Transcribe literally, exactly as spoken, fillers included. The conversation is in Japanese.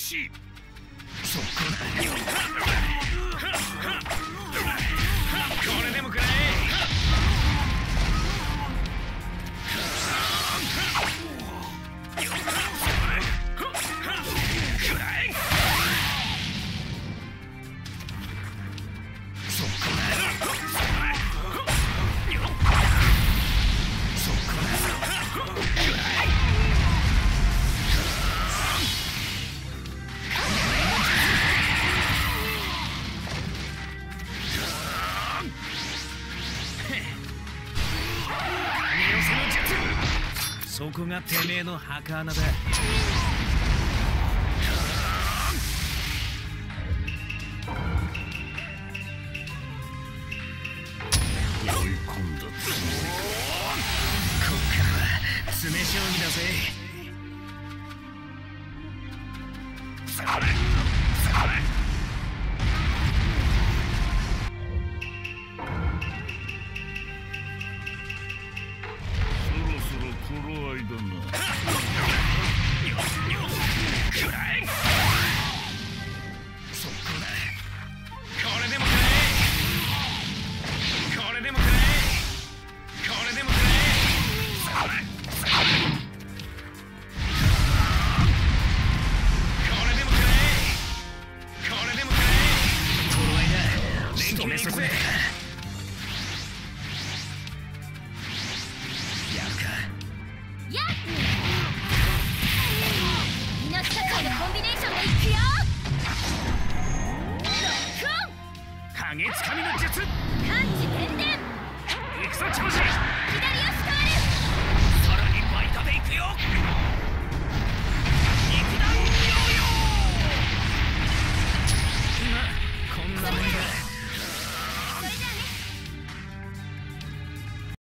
し。 そこだ。 これでもくらえ。そこがてめえの墓穴だ。追い込んだつもりか。こっからは詰め将棋だぜ。影つかみの術。 感知点々。 行くぞ長司。 左足変わる。 さらにバイトで行くよ。